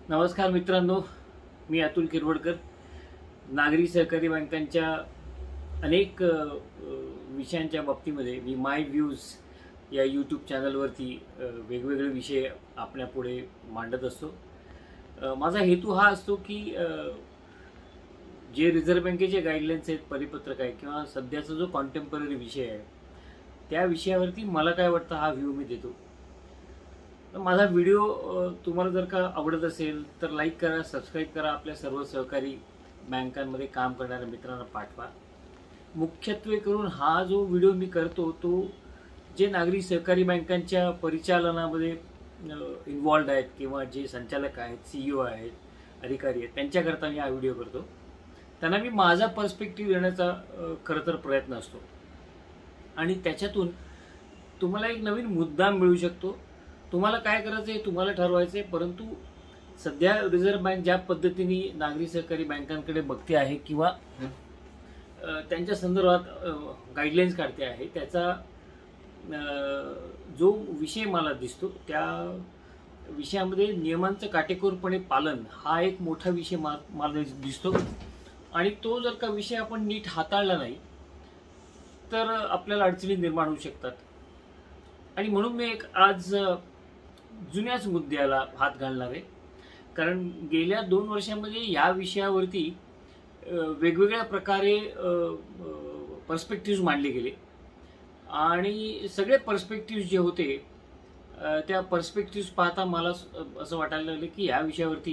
नमस्कार मित्रांनो, मी अतुल किरवडकर. नागरी सहकारी बँकांच्या अनेक विषयांच्या बाबतीमध्ये मी माय व्ह्यूज या यूट्यूब चॅनलवरती वेगवेगळे विषय आपल्यापुढे मांडत असतो. माझा हेतू हा असतो की जे रिझर्व्ह बँकेचे गाईडलाईन्स आहेत, परिपत्रक आहे किंवा सध्याचा जो कॉन्टेम्पररी विषय आहे त्या विषयावरती मला काय वाटतं हा व्ह्यू मी देतो. माझा व्हिडिओ तुम्हाला जर का आवडत असेल तर लाईक करा, सबस्क्राईब करा, आपल्या सर्व सहकारी बँकांमध्ये काम करणाऱ्या मित्रांना पाठवा. मुख्यत्वे करून हा जो व्हिडिओ मी करतो तो जे नागरी सहकारी बँकांच्या परिचालनामध्ये इन्व्हॉल्ड आहेत किंवा जे संचालक आहेत, CEO आहेत, अधिकारी आहेत, त्यांच्याकरता मी हा व्हिडिओ करतो. त्यांना मी माझा पर्स्पेक्टिव्ह देण्याचा खरं तर प्रयत्न असतो आणि त्याच्यातून तुम्हाला एक नवीन मुद्दा मिळू शकतो. तुम्हाला काय करायचं आहे तुम्हाला ठरवायचं आहे, परंतु सध्या रिझर्व्ह बँक ज्या पद्धतीने नागरी सहकारी बँकांकडे बघते आहे किंवा त्यांच्या संदर्भात गाईडलाईन्स काढते आहे त्याचा जो विषय मला दिसतो त्या विषयामध्ये नियमांचं काटेकोरपणे पालन हा एक मोठा विषय मला दिसतो आणि तो जर का विषय आपण नीट हाताळला नाही तर आपल्याला अडचणी निर्माण होऊ शकतात. आणि म्हणून मी एक आज जुन्याच मुद्द्याला हात घालणार आहे, कारण गेल्या 2 वर्षांमध्ये या विषयावरती वेगवेगळ्या प्रकारे पर्स्पेक्टिव्ह मांडले गेले आणि सगळे पर्स्पेक्टिव्ह जे होते त्या पर्स्पेक्टिव्ह पाहता मला असं वाटायला लागलं की या विषयावरती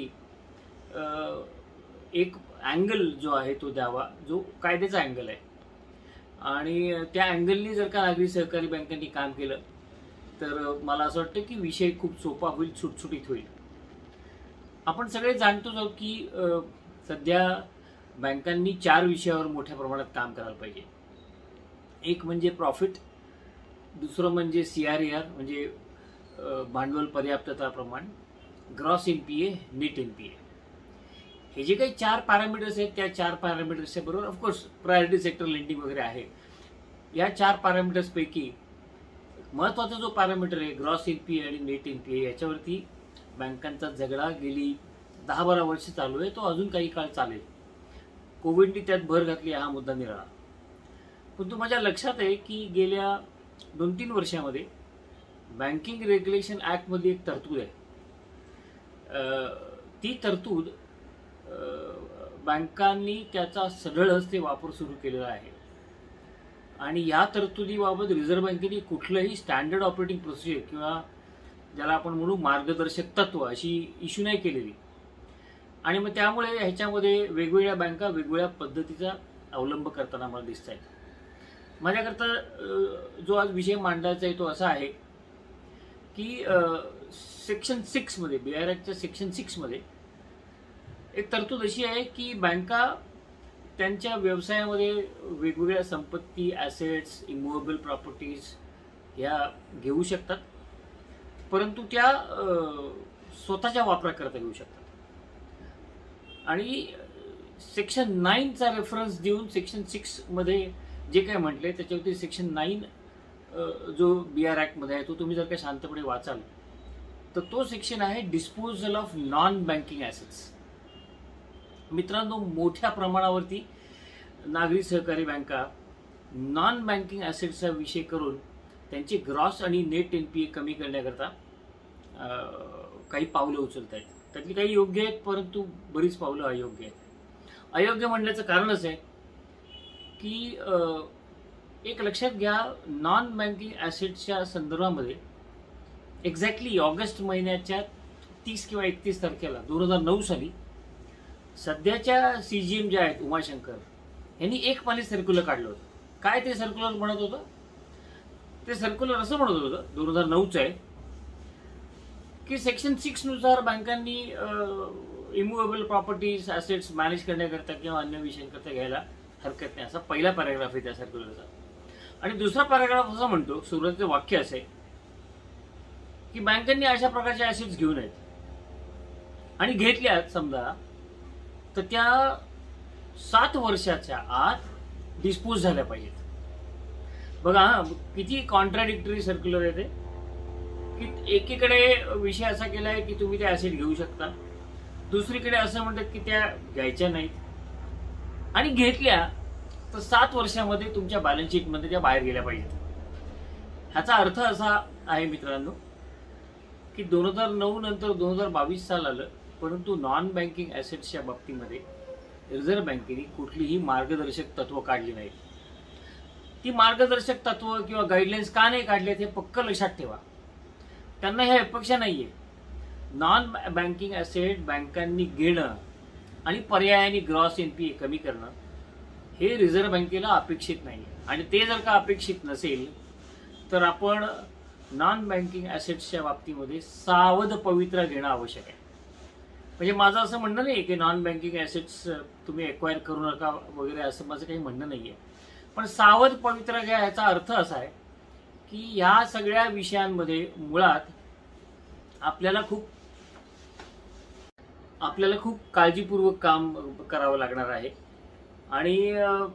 एक अँगल जो आहे तो द्यावा, जो कायद्याचा अँगल आहे. आणि त्या अँगलनी जर का नागरी सहकारी बँकांनी काम केलं तर मला असं वाटतं की विषय खूप सोपा होईल, सुटसुटीत होईल. आपण सगळे जाणतोच आहोत की सध्या बँकांनी 4 विषयावर मोठ्या प्रमाणात काम करायला पाहिजे. एक म्हणजे प्रॉफिट, दुसरं म्हणजे CRAR म्हणजे भांडवल पर्याप्तता प्रमाण, ग्रॉस NPA, नेट NPA. हे जे काही 4 पॅरामीटर्स आहेत त्या 4 पॅरामीटर्सच्या बरोबर ऑफकोर्स प्रायोरिटी सेक्टर लेंडिंग वगैरे आहे. या 4 पॅरामीटर्सपैकी महत्त्वाचा जो पॅरामीटर आहे ग्रॉस NPA आणि नेट NPA याच्यावरती बँकांचा झगडा गेली 10-12 वर्ष चालू आहे. तो अजून काही काळ चालेल. कोविडने त्यात भर घातली, हा मुद्दा निराळा. पण तो माझ्या लक्षात आहे की गेल्या 2-3 वर्षामध्ये बँकिंग रेग्युलेशन ॲक्टमध्ये एक तरतूद आहे. ती तरतूद बँकांनी त्याचा सरळ हस्ते वापर सुरू केलेला आहे आणि या तरतुदीबाबत रिझर्व्ह बँकेने कुठलंही स्टँडर्ड ऑपरेटिंग प्रोसिजर किंवा ज्याला आपण म्हणू मार्गदर्शक तत्व अशी इश्यू नाही केलेली. आणि मग त्यामुळे ह्याच्यामध्ये वेगवेगळ्या बँका वेगवेगळ्या पद्धतीचा अवलंब करताना मला दिसत आहेत. माझ्याकरता जो आज विषय मांडायचा आहे तो असा आहे की सेक्शन 6 मध्ये BIR ॲक्टच्या सेक्शन 6 मध्ये एक तरतूद अशी आहे की बँका त्यांच्या व्यवसायामध्ये वेगवेगळ्या संपत्ती, ॲसेट्स, इमूव्हेबल प्रॉपर्टीज ह्या घेऊ शकतात, परंतु त्या स्वतःच्या वापराकरता घेऊ शकतात. आणि सेक्शन 9चा रेफरन्स देऊन सेक्शन 6 मध्ये जे काय म्हटले त्याच्यावरती सेक्शन 9 जो BIR ॲक्टमध्ये आहे तो तुम्ही जर का शांतपणे वाचाल तर तो सेक्शन आहे disposal of non banking assets. मित्रांनो, मोठ्या प्रमाणावरती नागरी सहकारी बँका नॉन बँकिंग ॲसेट्सचा विषय करून त्यांचे ग्रॉस आणि नेट NPA कमी करण्याकरता काही पावलं उचलत आहेत. त्यातली काही योग्य आहेत परंतु बरीच पावलं अयोग्य आहेत. अयोग्य म्हणण्याचं कारणच आहे की एक लक्षात घ्या, नॉन बँकिंग ॲसेट्सच्या संदर्भामध्ये एक्झॅक्टली ऑगस्ट महिन्याच्या 30 किंवा 31 तारखेला 2009 साली सध्याच्या CGM ज्या आहेत उमाशंकर यांनी एक पानी सर्क्युलर काढलं होतं. काय ते सर्क्युलर म्हणत होतं? ते सर्क्युलर असं म्हणत होतं 2009चं आहे की सेक्शन 6 नुसार बँकांनी इमूव्हेबल प्रॉपर्टीज, ॲसेट्स मॅनेज करण्याकरता किंवा अन्य विषयांकरता घ्यायला हरकत नाही, असा पहिला पॅराग्राफ आहे त्या सर्क्युलरचा. आणि दुसरा पॅराग्राफ असा म्हणतो, सुरुवातीचं वाक्य असे की बँकांनी अशा प्रकारचे ॲसेट्स घेऊ नयेत आणि घेतल्यात समजा तर त्या 7 वर्षाच्या आत डिस्पोज झाल्या पाहिजेत. बघा किती कॉन्ट्राडिक्टरी सर्क्युलर आहे ते की एकीकडे विषय असा केला आहे की तुम्ही ते ॲसेट घेऊ शकता दुसरीकडे असं म्हणतात की त्या घ्यायच्या नाहीत, आणि घेतल्या तर 7 वर्षामध्ये तुमच्या बॅलन्स शीटमध्ये त्या बाहेर गेल्या पाहिजेत. ह्याचा अर्थ असा आहे मित्रांनो की 2009 नंतर 2022 साल आलं, परंतु नॉन बँकिंग ॲसेट्सच्या बाबतीमध्ये रिझर्व्ह बँकेने कुठलीही मार्गदर्शक तत्व काढली नाहीत. ती मार्गदर्शक तत्व किंवा गाईडलाईन्स का नाही काढल्यात हे पक्क लक्षात ठेवा. त्यांना ह्या अपेक्षा नाहीये. नॉन बँकिंग ॲसेट बँकांनी घेणं आणि पर्यायाने ग्रॉस एनपीए कमी करणं हे रिझर्व्ह बँकेला अपेक्षित नाही. आणि ते जर का अपेक्षित नसेल तर आपण नॉन बँकिंग ॲसेट्सच्या बाबतीमध्ये सावध पवित्रा घेणं आवश्यक आहे. म्हणजे माझं असं म्हणणं नाही की नॉन बँकिंग ॲसेट्स तुम्ही एक्वायर करू नका वगैरे, असं माझं काही म्हणणं नाहीये. पण सावध पवित्रा घ्या याचा अर्थ असा आहे की ह्या सगळ्या विषयांमध्ये मुळात आपल्याला खूप काळजीपूर्वक काम करावं लागणार आहे. आणि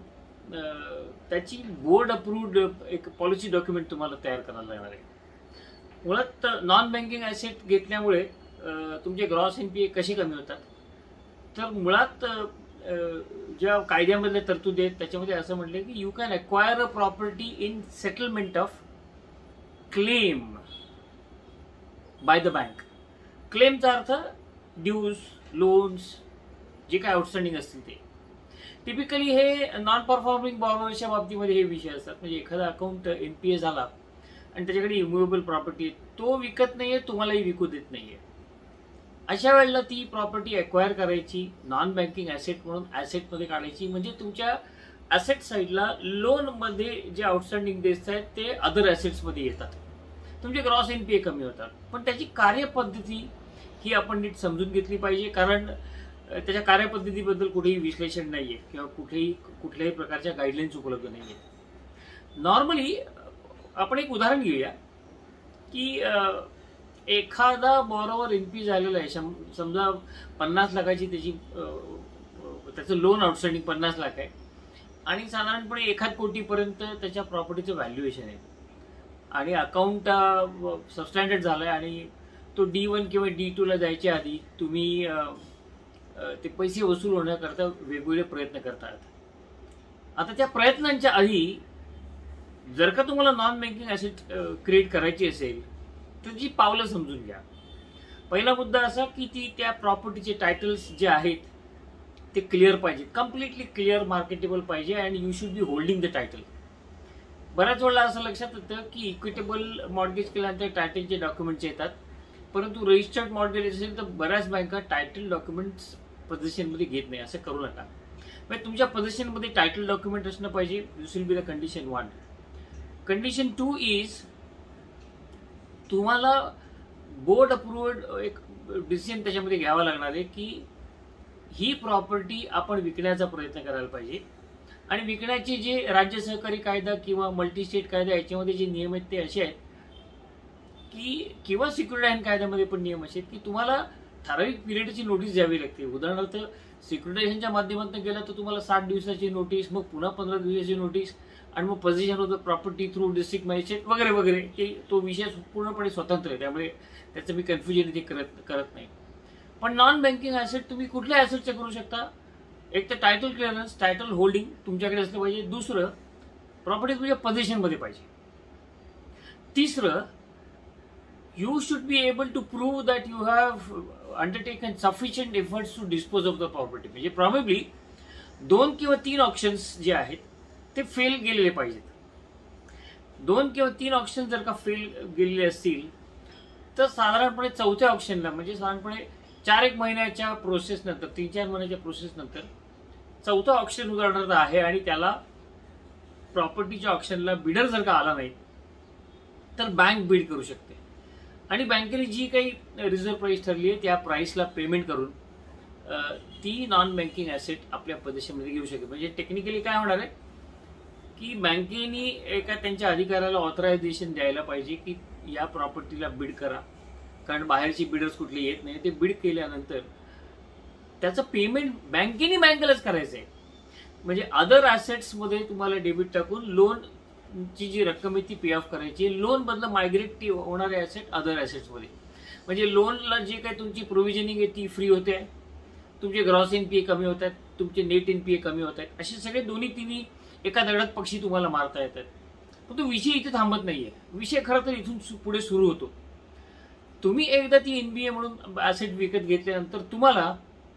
त्याची बोर्ड अप्रूव्ड एक पॉलिसी डॉक्युमेंट तुम्हाला तयार करायला लागणार आहे. मुळात नॉन बँकिंग ॲसेट घेतल्यामुळे तुमचे ग्रॉस एनपीए कशी कमी होतात, तर मुळात ज्या कायद्यामधले तरतुदी आहेत त्याच्यामध्ये असं म्हटलं की you can acquire a property in settlement of claim by the bank. क्लेमचा अर्थ ड्यूज, लोन्स जे काय आउटस्टँडिंग असतील ते. टिपिकली हे नॉन परफॉर्मिंग बॉरोवरच्या बाबतीमध्ये हे विषय असतात. म्हणजे एखादा अकाउंट एनपीए झाला आणि त्याच्याकडे इम्युएबल प्रॉपर्टी आहे, तो विकत नाहीये, तुम्हालाही विकू देत नाहीये, अशा वेळेला ती प्रॉपर्टी एक्वायर करायची, नॉन बँकिंग ॲसेट म्हणून ॲसेटमध्ये काढायची. म्हणजे तुमच्या ॲसेट साईडला लोनमध्ये जे आउटस्टँडिंग डेट्स आहेत ते अदर ॲसेट्समध्ये येतात, तुमचे ग्रॉस एनपीए कमी होतात. पण त्याची कार्यपद्धती ही आपण नीट समजून घेतली पाहिजे, कारण त्याच्या कार्यपद्धतीबद्दल कुठेही विश्लेषण नाहीये किंवा कुठल्याही प्रकारच्या गाईडलाईन्स उपलब्ध नाहीये. नॉर्मली आपण एक उदाहरण घेऊया की एखादा बॉरोवर एनपी झालेला आहे, समजा 50 लाखाची त्याचं लोन आउटस्टँडिंग 50 लाख आहे आणि साधारणपणे 1 कोटीपर्यंत त्याच्या प्रॉपर्टीचं व्हॅल्युएशन आहे आणि अकाउंट सबस्टँडर्ड झालंय आणि तो D1 किंवा D2 ला जायच्या आधी तुम्ही ते पैसे वसूल होण्याकरता वेगवेगळे प्रयत्न करतात. आता त्या प्रयत्नांच्या आधी जर का तुम्हाला नॉन बँकिंग ॲसेट क्रिएट करायची असेल तर जी पावलं समजून घ्या. पहिला मुद्दा असा की त्या प्रॉपर्टीचे टायटल्स जे आहेत ते क्लिअर पाहिजे, कम्प्लिटली क्लिअर मार्केटेबल पाहिजे and you should be holding the title. बऱ्याच वेळेला असं लक्षात येतं की इक्विटेबल मॉर्गेज केल्यानंतर टायटलचे डॉक्युमेंट्स येतात, परंतु रजिस्टर्ड मॉर्गेज असेल तर बऱ्याच बँका टायटल डॉक्युमेंट्स पोझिशनमध्ये घेत नाही. असं करू नका. म्हणजे तुमच्या पोझिशनमध्ये टायटल डॉक्युमेंट असणं पाहिजे. This will be the condition 1. Condition 2 is तुम्हाला बोर्ड अप्रूव्ड एक डिसिजन त्याच्यामध्ये घ्यावा लागणार आहे की ही प्रॉपर्टी आपण विकण्याचा प्रयत्न करायला पाहिजे आणि विकण्याचे जे राज्य सहकारी कायदा किंवा मल्टी स्टेट कायदा याच्यामध्ये जे नियम आहेत ते असे आहेत की किंवा सिक्युरिटायझेशन कायद्यामध्ये पण नियम असे आहेत की तुम्हाला ठराविक पिरियडची नोटीस द्यावी लागते. उदाहरणार्थ सिक्युरिटायझेशनच्या माध्यमातून गेला तर तुम्हाला 7 दिवसाची नोटीस, मग पुन्हा 15 दिवसाची नोटीस आणि मग position of the property through district magistrate वगैरे वगैरे. तो विषय पूर्णपणे स्वतंत्र आहे, त्यामुळे त्याचं मी कन्फ्युजन इथे करत नाही. पण नॉन बँकिंग ॲसेट तुम्ही कुठल्या ॲसेटचं करू शकता. एक तर टायटल क्लिअरन्स, टायटल होल्डिंग तुमच्याकडे असलं पाहिजे. दुसरं, प्रॉपर्टी तुमच्या पोझिशनमध्ये पाहिजे. तिसरं, you should be able to prove that you have undertaken sufficient efforts to dispose of the property. म्हणजे प्रॉबेबली 2 किंवा 3 ऑप्शन्स जे आहेत ते फेल गेलेले पाहिजेत. 2 किंवा 3 ऑप्शन जर का फेल गेलेले असतील तर साधारणपणे 4थ्या ऑप्शनला, म्हणजे साधारणपणे 4-1 महिन्याच्या प्रोसेस नंतर, 3-4 महिन्याच्या प्रोसेस नंतर 4था ऑप्शन उदाहरणार्थ आहे आणि त्याला प्रॉपर्टीच्या ऑप्शनला बिडर जर का आला नाही तर बँक बिड करू शकते आणि बँकेने जी काही रिझर्व्ह प्राइस ठरली आहे त्या प्राइसला पेमेंट करून ती नॉन बँकिंग ॲसेट आपल्या पोझिशनमध्ये घेऊ शकते. म्हणजे टेक्निकली काय होणार आहे की बँकेने एका त्यांच्या अधिकाऱ्याला ऑथरायझेशन द्यायला पाहिजे की या प्रॉपर्टीला बिड करा, कारण बाहेरची बिडर्स कुठली येत नाही. ते बिड केल्यानंतर त्याचं पेमेंट बँकेलाच करायचं आहे. म्हणजे अदर ॲसेट्समध्ये तुम्हाला डेबिट टाकून लोनची जी रक्कम आहे ती पे ऑफ करायची. लोन बदला मायग्रेट होणारे ॲसेट अदर ॲसेट्समध्ये, म्हणजे लोनला जे काही तुमची प्रोव्हिजनिंग आहे ती फ्री होते तुमचे ग्रॉस एनपीए कमी होत आहेत, तुमचे नेट एनपीए कमी होत आहेत. असे सगळे दोन्ही तिन्ही एका दगडात पक्षी तुम्हाला मारता येतात. पण तो विषय इथे थांबत नाहीये. विषय खरं तर इथून पुढे सुरू होतो. तुम्ही एकदा ती एनबीए म्हणून ऍसेट विकत घेतल्यानंतर तुम्हाला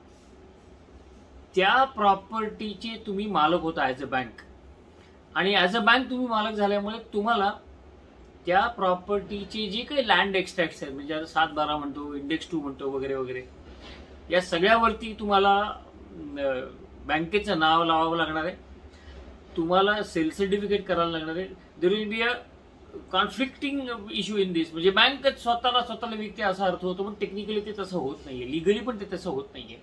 त्या प्रॉपर्टीचे तुम्ही मालक होता ऍज अ बँक. आणि ऍज अ बँक तुम्ही मालक झाल्यामुळे तुम्हाला त्या प्रॉपर्टीचे जे काही लँड एक्स्ट्रॅक्ट्स आहेत, म्हणजे आता 7/12 म्हणतो, इंडेक्स 2 म्हणतो, वगैरे वगैरे, या सगळ्यावरती तुम्हाला बँकेचं नाव लावावं लागणार आहे. तुम्हाला सेल सर्टिफिकेट करायला लागणार आहे. There will be a conflicting issue in this. म्हणजे बँक स्वतःला विकते असा अर्थ होतो, पण टेक्निकली ते तसं होत नाहीये, लिगली पण ते तसं होत नाहीये.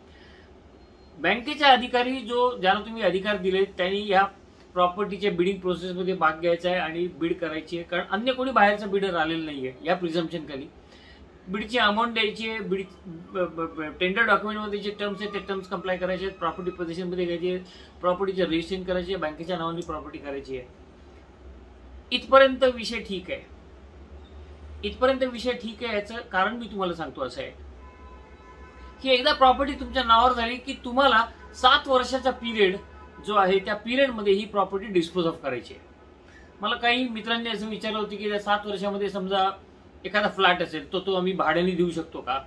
बँकेचे अधिकारी ज्याला तुम्ही अधिकार दिले त्यांनी या प्रॉपर्टीच्या बिडिंग प्रोसेसमध्ये भाग घ्यायचा आहे आणि बिड करायची आहे. कारण अन्य कोणी बाहेरचा बिडर आलेलं नाहीये. या प्रिझम्पशन खाली बिडची अमाऊंट द्यायची आहे, बिड टेंडर डॉक्युमेंटमध्ये जे टर्म्स आहेत ते टर्म्स कंप्लाय करायचे आहेत, प्रॉपर्टी पोझिशनमध्ये घ्यायची आहे, प्रॉपर्टीचं रजिस्ट्रेशन करायची आहे, बँकेच्या नावाने प्रॉपर्टी करायची आहे. इथपर्यंत विषय ठीक आहे. इथपर्यंत विषय ठीक आहे. याचं कारण मी तुम्हाला सांगतो असं आहे की एकदा प्रॉपर्टी तुमच्या नावावर झाली की तुम्हाला 7 वर्षाचा पिरियड जो आहे त्या पिरियडमध्ये ही प्रॉपर्टी डिस्पोज ऑफ करायची आहे. मला काही मित्रांनी असं विचारलं होतं की 7 वर्षामध्ये समजा एखादा फ्लॅट असेल तो आम्ही भाड्याने देऊ शकतो का?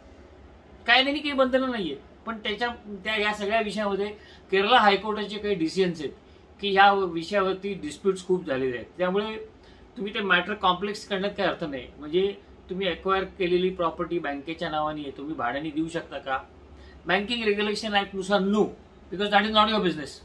काय नाही, काही बंधनं नाहीये. पण या सगळ्या विषयामध्ये केरला हायकोर्टाचे काही डिसिजन्स आहेत की ह्या विषयावरती डिस्प्यूट्स खूप झालेले आहेत. त्यामुळे तुम्ही ते मॅटर कॉम्प्लेक्स करण्यात काही अर्थ नाही. म्हणजे तुम्ही एक्वायर केलेली प्रॉपर्टी बँकेच्या नावाने आहे, तुम्ही भाड्याने देऊ शकता का? बँकिंग रेग्युलेशन ऍक्ट नुसार no, because that is not your business.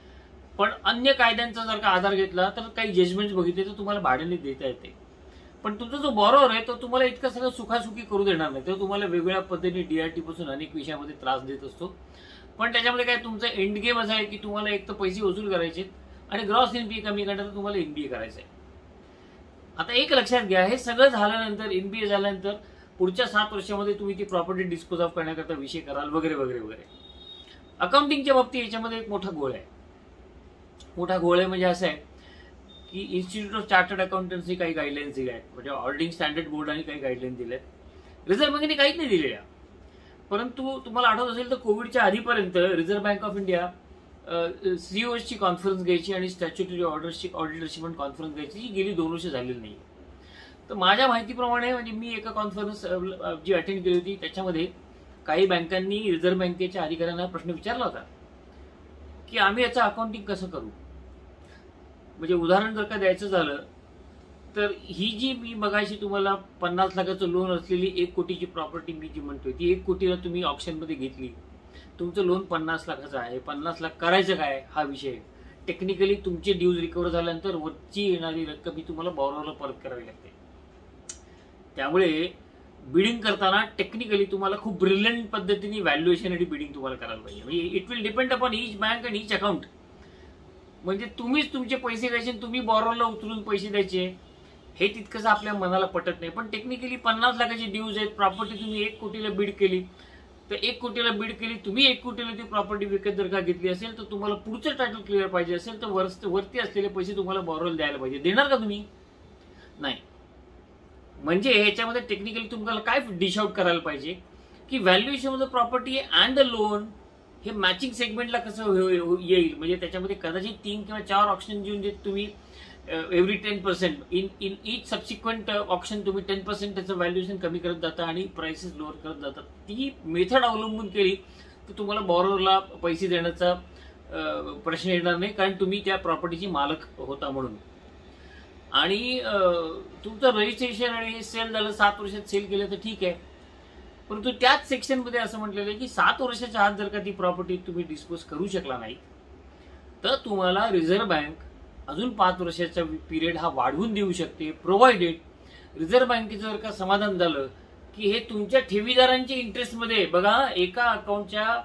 पण अन्य कायद्यांचा जर का आधार घेतला तर काही जजमेंट बघितले तर तुम्हाला भाड्याने देता येते. पण तुमचा जो बॉरोवर आहे तो तुम्हाला इतकं सगळं सुखासुखी करू देणार नाही. तो तुम्हाला वेगवेगळ्या पद्धतीने डीआरटी पासून अनेक विषयामध्ये त्रास देत असतो. पण त्याच्यामध्ये काय तुमचा एंड गेम असा आहे की तुम्हाला एक तर पैसे वसूल करायचे आणि ग्रॉस एनपीए कमी करण्याचं तुम्हाला एनबीए करायचं आहे. आता एक लक्षात घ्या, हे सगळं झाल्यानंतर एनबीए झाल्यानंतर पुढच्या 7 वर्षामध्ये तुम्ही ती प्रॉपर्टी डिस्पोज ऑफ करण्याकरता विषय कराल वगैरे वगैरे वगैरे. अकाउंटिंगच्या बाबतीत याच्यामध्ये एक मोठा घोळ आहे. मोठा घोळ आहे म्हणजे असं आहे की इन्स्टिट्यूट ऑफ चार्टर्ड अकाउंटन्सी काही गाईडलाईन्स दिल्या आहेत, म्हणजे ऑडिटिंग स्टँडर्ड बोर्डाने काही गाईडलाईन दिल्या आहेत. रिझर्व्ह बँकेने काहीच नाही दिलेल्या. परंतु तुम्हाला आठवत असेल तर कोविडच्या आधीपर्यंत रिझर्व्ह बँक ऑफ इंडिया सीईओची कॉन्फरन्स घ्यायची आणि स्टॅच्युटरी ऑडिटरची पण कॉन्फरन्स घ्यायची, जी गेली 2 वर्ष झालेली नाही. तर माझ्या माहितीप्रमाणे म्हणजे मी एका कॉन्फरन्स जी अटेंड केली होती त्याच्यामध्ये काही बँकांनी रिझर्व्ह बँकेच्या अधिकाऱ्यांना प्रश्न विचारला होता की आम्ही याचं अकाउंटिंग कसं करू. म्हणजे उदाहरण जर का द्यायचं झालं तर ही जी मी मगाशी तुम्हाला 50 लाखाचं लोन असलेली 1 कोटीची प्रॉपर्टी मी जी म्हणतोय ती 1 कोटीला तुम्ही ऑप्शनमध्ये घेतली, तुमचं लोन 50 लाखाचं आहे. 50 लाख करायचं काय हा विषय. टेक्निकली तुमचे ड्यूज रिकव्हर झाल्यानंतर वरची येणारी रक्कम ही तुम्हाला बॉरोवरला परत करावी लागते. त्यामुळे बिडिंग करताना टेक्निकली तुम्हाला खूप ब्रिलियंट पद्धतीने व्हॅल्युएशन आणि बिडिंग तुम्हाला करायला पाहिजे. म्हणजे it will depend upon each bank and each account. म्हणजे तुम्हीच तुमचे पैसे द्यायचे, तुम्ही बॉरोवरला उचलून पैसे द्यायचे, हे तितकंच आपल्या मनाला पटत नाही. पण टेक्निकली 50 लाखाचे ड्यूज आहेत, प्रॉपर्टी तुम्ही 1 कोटीला बीड केली, तर 1 कोटीला बीड केली, तुम्ही 1 कोटीला ती प्रॉपर्टी विकत जर का घेतली असेल तर तुम्हाला पुढचं टायटल क्लिअर पाहिजे असेल तर वरती असलेले पैसे तुम्हाला बॉरोवर द्यायला पाहिजे. देणार का तुम्ही? नाही. म्हणजे ह्याच्यामध्ये टेक्निकली तुम्हाला काय डिश आउट करायला पाहिजे की valuation of the property and the loan हे मॅचिंग सेगमेंटला कसं येईल. म्हणजे त्याच्यामध्ये कदाचित 3 किंवा 4 ऑप्शन घेऊन जे तुम्ही every 10% in each subsequent option तुम्ही 10% त्याचं व्हॅल्युएशन कमी करत जाता आणि प्राइसेस लोअर करत जातात. ती मेथड अवलंबून केली तर तुम्हाला बॉरोवरला पैसे देण्याचा प्रश्न येणार नाही, कारण तुम्ही त्या प्रॉपर्टीची मालक होता म्हणून. आणि तुमचं रजिस्ट्रेशन आणि सेल झालं 7 वर्षात सेल केलं तर ठीक आहे. परंतु त्याच सेक्शनमध्ये असं म्हटलेलं आहे की 7 वर्षाच्या आत जर का ती प्रॉपर्टी तुम्ही डिस्पोज करू शकला नाही तर तुम्हाला रिझर्व्ह बँक अजून 5 वर्षाचा पिरियड हा वाढवून देऊ शकते, प्रोव्हाइडेड रिझर्व्ह बँकेचं जर का समाधान झालं की हे तुमच्या ठेवीदारांच्या इंटरेस्टमध्ये. बघा, एका अकाउंटच्या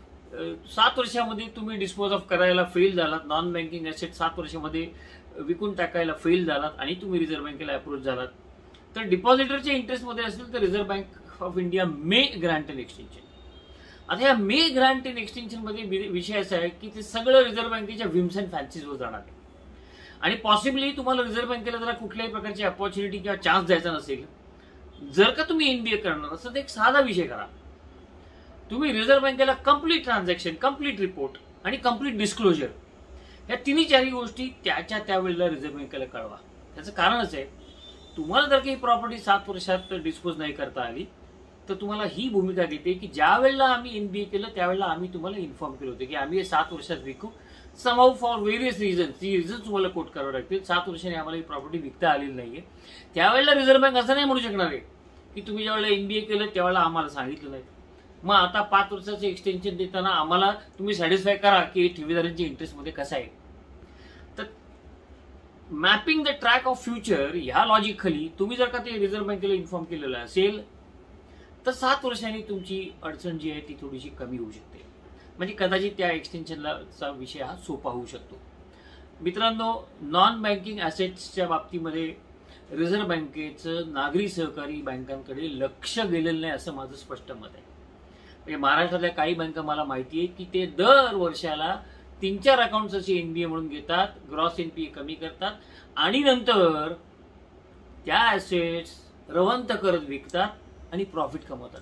7 वर्षामध्ये तुम्ही डिस्पोज ऑफ करायला फेल झालात, नॉन बँकिंग ऍसेट 7 वर्षामध्ये विकून टाकायला फेल झालात आणि तुम्ही रिझर्व्ह बँकेला अप्रोच झालात, तर डिपॉझिटरच्या इंटरेस्टमध्ये असेल तर reserve bank of India may grant and extension. आता या मे ग्रँट अँड एक्सटेन्शन मध्ये विषय असा आहे की ते सगळं रिझर्व्ह बँकेच्या विम्स अँड फॅन्सीजवर जाणार आहे. आणि पॉसिबली तुम्हाला रिझर्व्ह बँकेला जरा कुठल्याही प्रकारची अपॉर्च्युनिटी किंवा चान्स द्यायचा नसेल, जर का तुम्ही एनबीए करणार असेल तर एक साधा विषय करा. तुम्ही रिझर्व्ह बँकेला कंप्लीट ट्रान्झॅक्शन, कंप्लीट रिपोर्ट आणि कंप्लीट डिस्क्लोजर या तिन्ही चारही गोष्टी त्यावेळेला रिझर्व्ह बँकेला कळवा. त्याचं कारणच आहे, तुम्हाला जर काही प्रॉपर्टी 7 वर्षात डिस्पोज नाही करता आली तर तुम्हाला ही भूमिका घेते की ज्या वेळेला आम्ही एनबीए केलं त्यावेळेला आम्ही तुम्हाला इन्फॉर्म केलं होतं की आम्ही 7 वर्षात विकू. समहाऊ फॉर व्हेरियस रिझन्स तुम्हाला कोट करावं लागतील. 7 वर्षांनी आम्हाला ही प्रॉपर्टी विकता आलेली नाहीये. त्यावेळेला रिझर्व्ह बँक असं नाही म्हणू शकणार आहे की तुम्ही ज्यावेळेला एनबीए केलं त्यावेळेला आम्हाला सांगितलं नाही. मग आता 5 वर्षाचं एक्सटेन्शन देताना आम्हाला तुम्ही सॅटिस्फाय करा की ठेवीदारांच्या इंटरेस्टमध्ये कसं आहे. तर mapping the track of future ह्या लॉजिक खाली तुम्ही जर का ते रिझर्व्ह बँकेला इन्फॉर्म केलेलं असेल तर 7 वर्षांनी तुमची अडचण जी आहे ती थोडीशी कमी होऊ शकते. म्हणजे कदाचित त्या एक्सटेन्शनचा विषय हा सोपा होऊ शकतो. मित्रांनो, नॉन बँकिंग ॲसेट्सच्या बाबतीमध्ये रिझर्व्ह बँकेचं नागरी सहकारी बँकांकडे लक्ष गेलेलं नाही असं माझं स्पष्ट मत आहे. म्हणजे महाराष्ट्रातल्या काही बँका मला माहिती आहे की ते दर वर्षाला 3-4 अकाउंट्स असे एनबीए म्हणून घेतात, ग्रॉस एनपीए कमी करतात आणि नंतर त्या ॲसेट्स रवंत करत विकतात आणि प्रॉफिट कमवतात.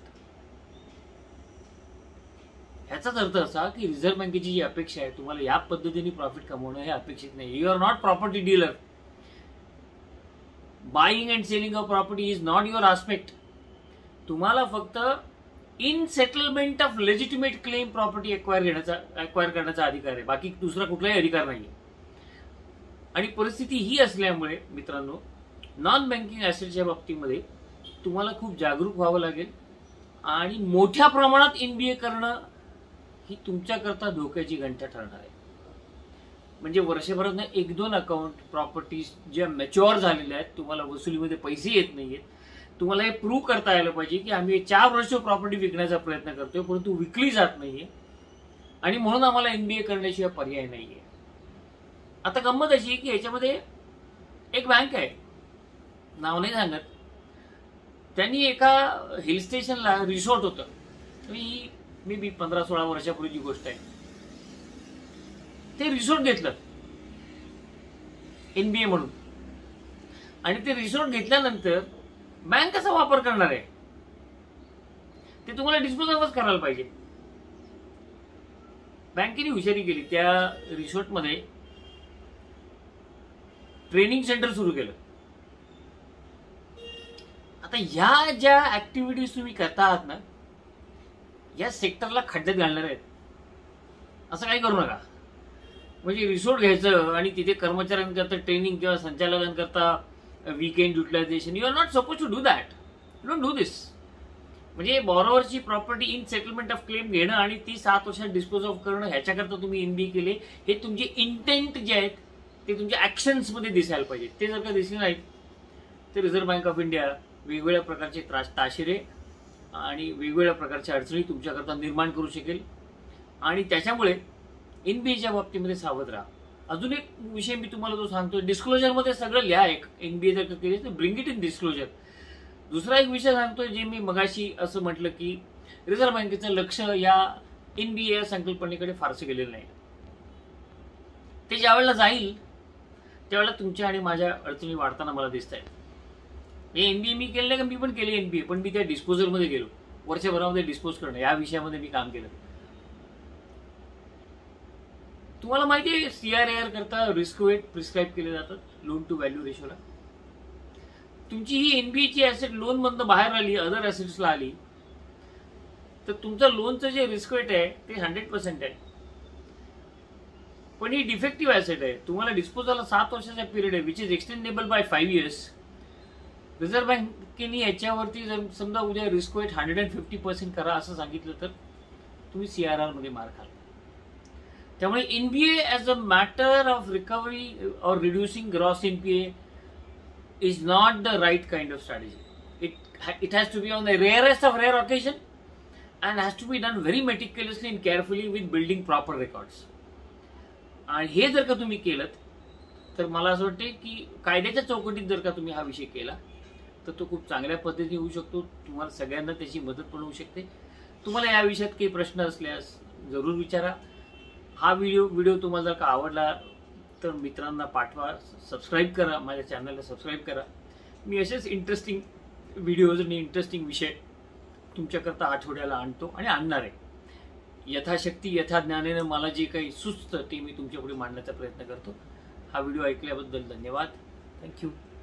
ह्याचाच अर्थ असा की रिझर्व्ह बँकेची जी अपेक्षा आहे तुम्हाला या पद्धतीने प्रॉफिट कमवणं हे अपेक्षित नाही. You are not property dealer. Buying and selling of property is not your aspect. तुम्हाला फक्त in settlement of legitimate claim property acquire करण्याचा अधिकार आहे, बाकी दुसरा कुठलाही अधिकार नाही. आणि परिस्थिती ही असल्यामुळे मित्रांनो, नॉन बँकिंग ॲसेटच्या बाबतीमध्ये तुम्हाला खूप जागरूक व्हावं लागेल आणि मोठ्या प्रमाणात एनबीए करणं ही तुमच्याकरता धोक्याची घंटा ठरणार आहे. म्हणजे वर्षभरात 1-2 अकाउंट प्रॉपर्टीज ज्या मॅच्युअर झालेल्या आहेत, तुम्हाला वसुलीमध्ये पैसे येत नाहीयेत, तुम्हाला हे प्रूव्ह करता यायला पाहिजे की आम्ही 4 वर्ष प्रॉपर्टी विकण्याचा प्रयत्न करतोय परंतु विकली जात नाहीये आणि म्हणून आम्हाला एनबीए करण्याशिवाय पर्याय नाहीये. आता गंमत अशी की याच्यामध्ये एक बँक आहे, नाव नाही सांगत, त्यांनी एका हिल स्टेशनला रिसॉर्ट होतं. ही मे बी 15-16 वर्षापूर्वीची गोष्ट आहे. ते रिसॉर्ट घेतलं एनबीए म्हणून आणि ते रिसॉर्ट घेतल्यानंतर बँक कसा वापर करणार आहे ते तुम्हाला डिस्पोजलच करायला पाहिजे. बँकेने हुशारी केली, त्या रिसॉर्टमध्ये ट्रेनिंग सेंटर सुरू केलं. आता ह्या ज्या ऍक्टिव्हिटीज तुम्ही करता आहात ना, या सेक्टरला खड्ड्यात घालणार आहेत. असं काही करू नका. म्हणजे रिसोर्ट घ्यायचं आणि तिथे कर्मचाऱ्यांकरता ट्रेनिंग किंवा संचालकांकरता weekend utilisation, you are not suppose to do that. You don't do this. म्हणजे बॉरोवरची property in settlement of claim घेणं आणि ती 7 वर्षात डिस्पोज ऑफ करणं ह्याच्याकरता तुम्ही एनबीए केले, हे तुमचे इंटेंट जे आहेत ते तुमच्या ऍक्शन्समध्ये दिसायला पाहिजे. ते जर का दिसले नाहीत तर रिझर्व्ह बँक ऑफ इंडिया वेगवेगळ्या प्रकारचे ताशेरे आणि वेगवेगळ्या प्रकारच्या अडचणी तुमच्याकरता निर्माण करू शकेल आणि त्याच्यामुळे एनबीएच्या बाबतीमध्ये सावध राहा. अजून एक विषय मी तुम्हाला जो सांगतो, डिस्क्लोजरमध्ये सगळं लिहा. एक एनबीए जर केली तर ब्रिंग इट इन डिस्क्लोजर. दुसरा एक विषय सांगतोय जे मी मगाशी असं म्हटलं की रिझर्व्ह बँकेचं लक्ष या एनबीए या संकल्पनेकडे फारसं गेलेलं नाही. ते ज्यावेळेला जाईल त्यावेळेला तुमच्या आणि माझ्या अडचणी वाढताना मला दिसत आहेत. एनबीए मी केलं नाही का, मी पण केली एनबीए, पण मी त्या डिस्पोजलमध्ये गेलो. वर्षभरामध्ये डिस्पोज करणं या विषयामध्ये मी काम केलं. तुम्हाला माहिती आहे सीआरएआर करता रिस्क वेट प्रिस्क्राईब केले जातात लोन टू व्हॅल्यू रेशोला. तुमची ही एनबीएची ऍसेट लोन मधनं बाहेर आली, अदर ऍसेट्सला आली, तर तुमचं लोनचं जे रिस्क वेट आहे ते 100% आहे. पण ही डिफेक्टिव्ह ऍसेट आहे. तुम्हाला डिस्पोजलला 7 वर्षाचा पिरियड आहे which is extendable by 5 years. रिझर्व्ह बँकेने याच्यावरती जर समजा उद्या रिस्क वेट 150% करा असं सांगितलं तर तुम्ही सीआरआर मध्ये मार खाल. त्यामुळे NBA as a matter of recovery और reducing gross NPA is not the right kind of strategy. It has to be on the rarest of rare occasion and has to be done very meticulously and carefully with building proper records. आणि हे जर का तुम्ही केलं तर मला असं वाटते की कायद्याच्या चौकटीत जर का तुम्ही हा विषय केला तर तो खूप चांगल्या पद्धतीने होऊ शकतो. तुम्हाला सगळ्यांना त्याची मदत पण होऊ शकते. तुम्हाला या विषयात काही प्रश्न असल्यास जरूर विचारा. हा व्हिडिओ तुम्हाला जर का आवडला तर मित्रांना पाठवा, सबस्क्राईब करा, माझ्या चॅनलला सबस्क्राईब करा. मी असेच इंटरेस्टिंग व्हिडिओज आणि इंटरेस्टिंग विषय तुमच्याकरता आठवड्याला आणतो आणि आणणार आहे. यथाशक्ती यथाज्ञानेनं मला जे काही सुचतं ते मी तुमच्यापुढे मांडण्याचा प्रयत्न करतो. हा व्हिडिओ ऐकल्याबद्दल धन्यवाद. थँक्यू.